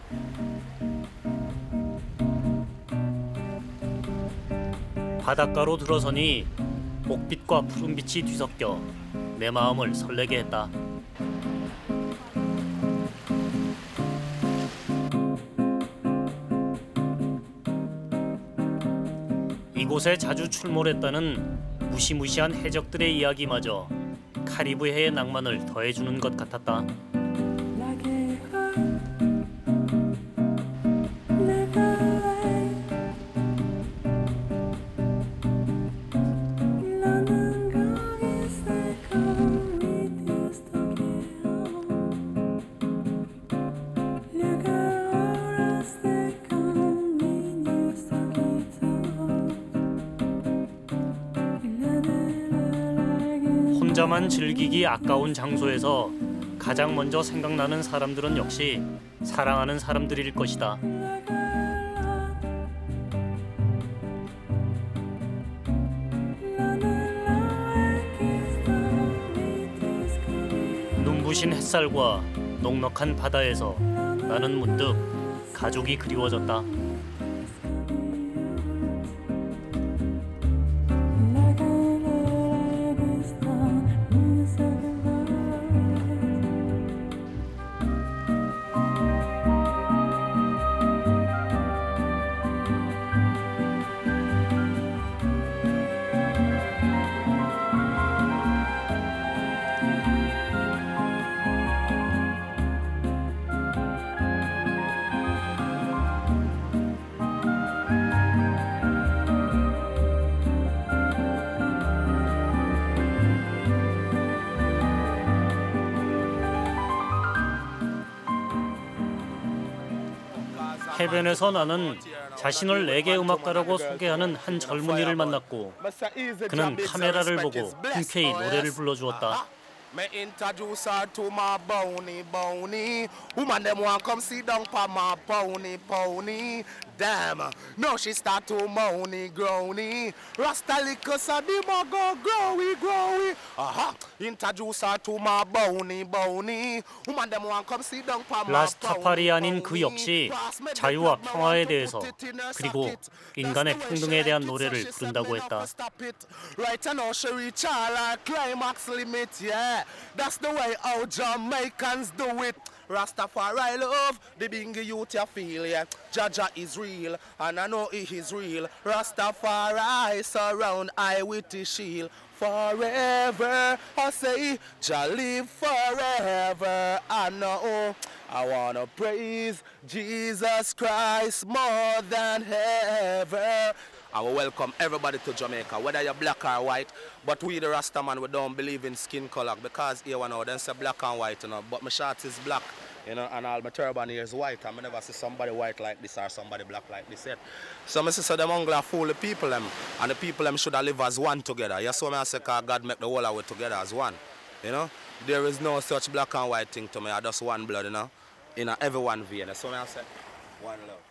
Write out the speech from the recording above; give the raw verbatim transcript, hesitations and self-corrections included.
바닷가로 들어서니 목빛과 푸른빛이 뒤섞여 내 마음을 설레게 했다. 이곳에 자주 출몰했다는 무시무시한 해적들의 이야기마저 카리브해의 낭만을 더해주는 것 같았다. 혼자만 즐기기 아까운 장소에서 가장 먼저 생각나는 사람들은 역시 사랑하는 사람들일 것이다. 눈부신 햇살과 넉넉한 바다에서 나는 문득 가족이 그리워졌다. 해변에서 나는 자신을 레게 음악가라고 소개하는 한 젊은이를 만났고 그는 카메라를 보고 흔쾌히 노래를 불러주었다. Me introduce her to my bony, bony. Woman them want come sit down for my pony, pony. Damn, now she start to moany, groany. Rasta liquor so the go growy, growy. Aha, introduce her to my bony, bony. Woman them want come sit down for my 라스타파리 아닌 그 역시 자유와 평화에 대해서 그리고 인간의 평등에 대한 노래를 부른다고 했다. Right now she reach her climax limit, yeah. That's the way how Jamaicans do it. Rastafari love, the bingy youth you feel, yeah. Jaja is real, and I know he is real. Rastafari surround I with his shield. Forever, I say, Jah live forever. I know, I wanna praise Jesus Christ more than ever. I will welcome everybody to Jamaica, whether you're black or white. But we the Rastaman, we don't believe in skin color because here one now they say black and white, you know. But my shorts is black, you know, and all my turban here is white. And I never see somebody white like this or somebody black like this yet. So I say, so them hungry fool the people them, and the people them should live as one together. You saw me I say, cause God make the whole of it together as one, you know. There is no such black and white thing to me. I just one blood, you know, in a every one vein. So I say, one love.